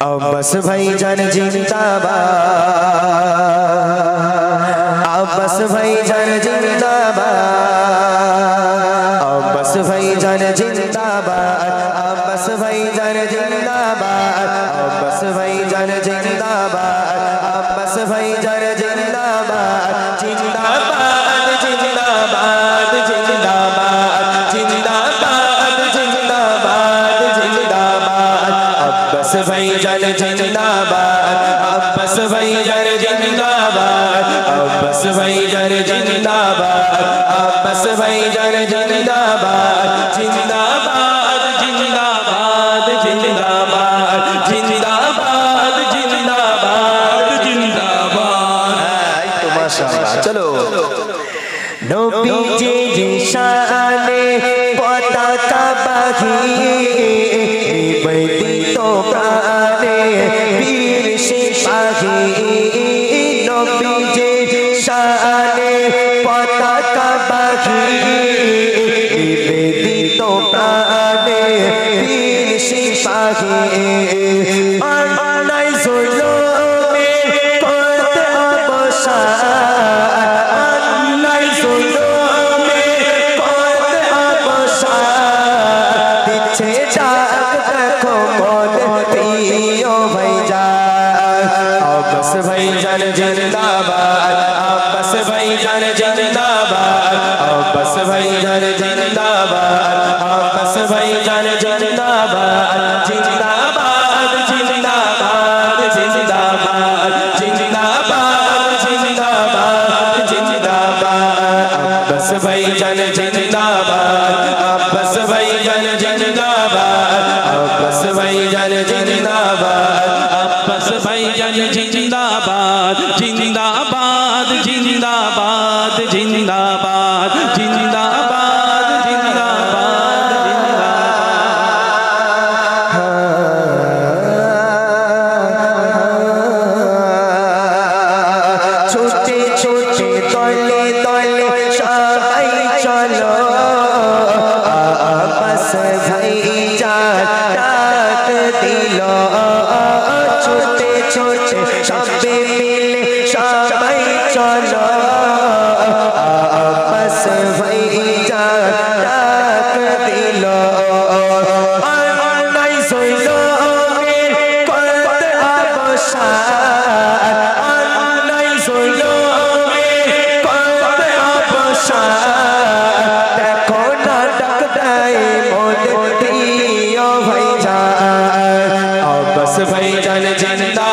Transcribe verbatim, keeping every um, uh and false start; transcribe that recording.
अब्बास भाईजान जिंदाबाद, अब्बास भाईजान जिंदाबाद, अब्बास भाईजान जिंदाबाद, अब्बास भाईजान जिंदाबाद, अब्बास भाईजान जिंदाबाद, अब्बास भाईजान जिंदाबाद, जिंदाबाद जिंदाबाद जिंदाबाद जिंदाबाद जिंदाबाद जिंदाबाद, अब्बास भाईजान जिंदाबाद, अब्बास भाईजान जिंदाबाद, अब्बास भाईजान जिंदाबाद, अब्बास भाईजान जिंदाबाद, जिंदाबाद जिंदाबाद जिंदाबाद जिंदाबाद जिंदाबाद जिंदाबाद। तो माशाअल्लाह, चलो नबीजी की शाने पताका बाही निबैती तो प्राणे वीर सिपाही, नबीजी की शाने पताका बाही निबैती तो प्राणे वीर सिपाही, अन्याय जुल्मे करते अबसार, अन्याय जुल्मे करते अबसार, पीछे जाग देखो मोद प्रिय भाईजान, अब्बास भाईजान जिंदाबाद, अब्बास भाईजान जिंदाबाद, अब्बास भाईजान जिंदाबाद, अब्बास भाईजान जिंदाबाद, जिंदाबाद जिंदाबाद जिंदाबाद जिंदाबाद जिंदाबाद जिंदाबाद, अब्बास भाईजान जिंदाबाद, अब्बास भाईजान जिंदाबाद, अब्बास भाईजान जिंदाबाद, अब्बास भाईजान जिंदाबाद, जिंदाबाद जिंदाबाद जिंदाबाद जिंदाबाद जिंदाबाद जिंदाबाद। छोटे छोटे दले दले सबाई चलो, अब्बास भाईजान डाक दिलो, छोटे छोटे सबे मिले सबाई चलो, अब्बास भाईजान डाक दिलो, अन्याय जुल्मे करते अबसार, अन्याय जुल्मे करते अबसार, देखो नाटक दाए मोद प्रिय भाईजान, अब्बास भाईजान जिंदा